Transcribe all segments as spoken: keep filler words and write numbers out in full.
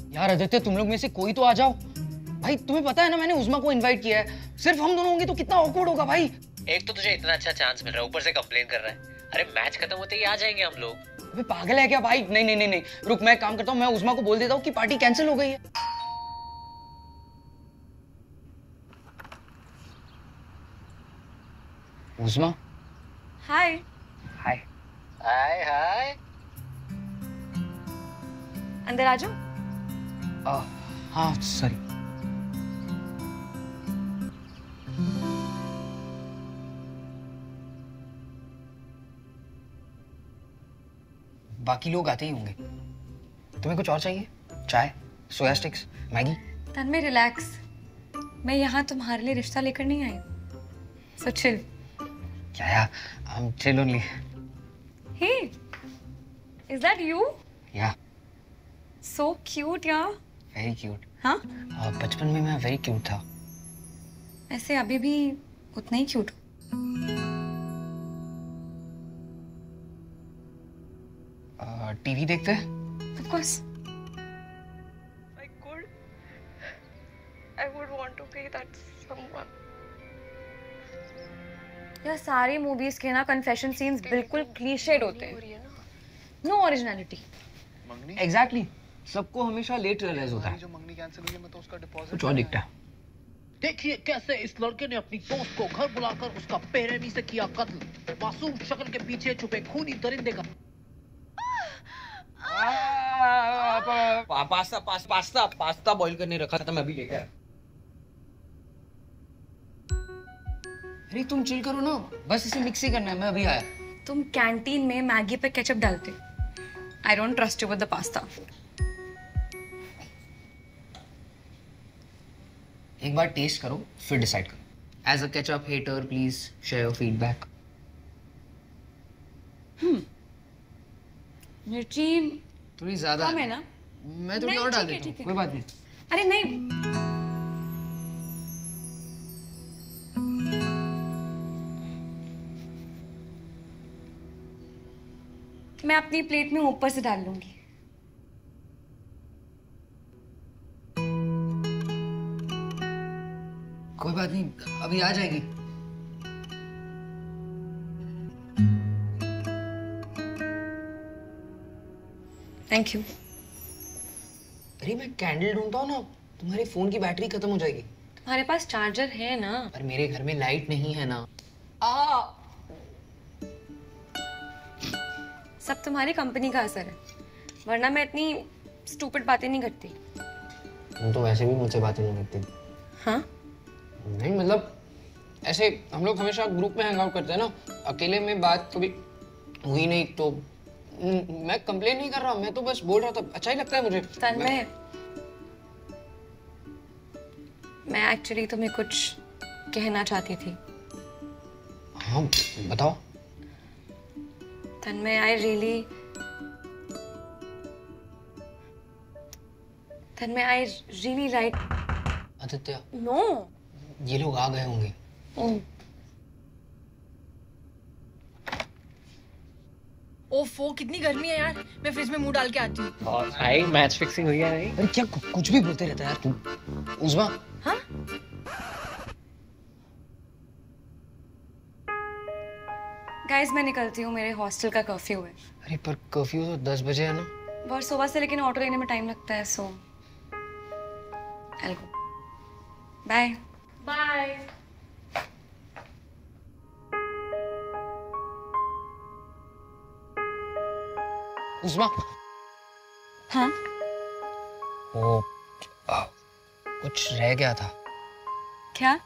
यार आदित्य, तुम लोग में से कोई तो आ जाओ भाई। तुम्हें पता है ना, मैंने उज़मा को इनवाइट किया है। सिर्फ हम दोनों होंगे तो कितना ऑकवर्ड होगा भाई। एक तो तुझे इतना अच्छा चांस मिल रहा है, ऊपर से कंप्लेन कर रहा है। अरे मैच खत्म होते ही आ जाएंगे हम लोग। अबे पागल है क्या भाई? नहीं नहीं नहीं नहीं, रुक, मैं काम करता हूँ। मैं उज़मा को बोल देता हूँ कि पार्टी कैंसिल हो गई है। उज़मा। हाय। हाय। हाय हाय। अंदर आ जाओ। हाँ सॉरी। बाकी लोग आते ही होंगे। तुम्हें कुछ और चाहिए? चाय, soya sticks, Maggi? Tanmay relax, मैं यहाँ तुम्हारे लिए रिश्ता लेकर नहीं आई। So chill. क्या यार, I'm chill only. Hey, is that you? Yeah. So cute यार। Very cute. हाँ? बचपन में मैं very cute था। ऐसे अभी भी उतना ही क्यूट। टीवी देखते हैं? Of course. I could. I would want to be that someone. यार सारी मूवीज के ना कन्फेशन सीन्स बिल्कुल क्लीशेड होते हैं। No originality. Exactly. सबको हमेशा लेट रियलाइज होता है। जो मंगनी कैंसिल हुई है, मैं तो उसका डिपॉजिट कुछ और दिखता है। देखिए कैसे इस लड़के ने अपनी दोस्त को घर बुलाकर उसका बेरहमी से किया कत्ल। मासूम शक्ल के पीछे छुपे खूनी दरिंदे का पास्ता पास्ता पास्ता बॉईल करने रखा था, मैं अभी लेकर आया। अरे तुम चिल करो ना, बस इसे मिक्स ही करना है। मैं अभी आया। तुम कैंटीन में मैगी पे केचप डालते। I don't trust you with the pasta. एक बार टेस्ट करो फिर डिसाइड करो। As a ketchup hater please share your feedback. Hmm मिर्ची थोड़ी ज्यादा कम है ना? मैं थोड़ी नहीं, और डाल ठीक है, देता हूँ, ठीक है। कोई बात नहीं। अरे नहीं, मैं अपनी प्लेट में ऊपर से डाल लूंगी। कोई बात नहीं, अभी आ जाएगी। Thank you. अरे मैं कैंडल ढूंढता हूँ ना, तुम्हारे फोन की बैटरी खत्म हो जाएगी। तुम्हारे पास चार्जर है ना? पर मेरे घर में लाइट नहीं है ना। आ सब तुम्हारी कंपनी का असर है, वरना मैं इतनी स्टूपिड बातें नहीं करती। तुम तो वैसे भी मुझसे बातें नहीं करती। हाँ? नहीं मतलब ऐसे हम लोग हमेशा ग्रुप में हैंग आउट करते हैं ना, अकेले में बात कभी हुई नहीं। तो मैं कंप्लेन नहीं कर रहा, मैं तो बस बोल रहा था, अच्छा ही लगता है मुझे। तन्मय, मैं, मैं एक्चुअली तुम्हें कुछ कहना चाहती थी। हाँ बताओ। Tanmay, I really Tanmay I really like. Aditya, no, ये लोग आ गए होंगे। ओफो कितनी गर्मी है यार, मैं फ्रिज में मुंह डाल के आती हूँ। और भाई मैच फिक्सिंग हुई है नहीं? अरे क्या कुछ भी बोलते रहता है यार तू। उज़मा। हाँ? गाइस मैं निकलती हूँ, मेरे हॉस्टल का कर्फ्यू है। अरे पर कर्फ्यू तो दस बजे है ना। बहुत सुबह से, लेकिन ऑटो लेने में टाइम लगता है। So I'll go. Bye bye. Uzma. हाँ? वो आ, कुछ रह गया था। क्या?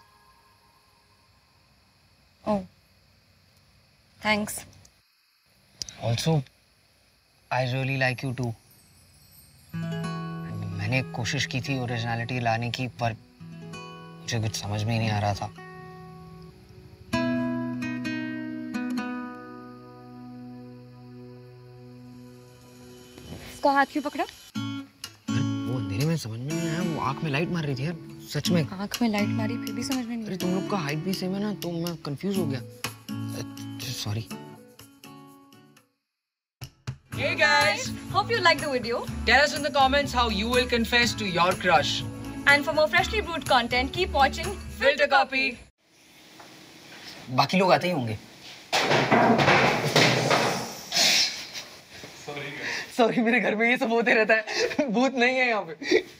Oh thanks. Also I really like you too. मैंने कोशिश की थी ओरिजिनलिटी लाने की, पर मुझे कुछ समझ में ही नहीं आ रहा था। इसका हाथ क्यों पकड़ा? वो अंधेरे में समझ में नहीं आया, वो आंख में लाइट मार रही थी यार, सच में। आंख में लाइट मारी फिर भी समझ में नहीं। अरे तुम लोग का हाइट भी सेम है ना, तो मैं कंफ्यूज हो गया। Sorry. Hey guys, guys, hope you liked the video. Tell us in the comments how you will confess to your crush. And for more freshly brewed content, keep watching Filter Copy. बाकी लोग आते ही होंगे. Sorry मेरे घर में ये सब होते रहता है. भूत नहीं है यहाँ पे.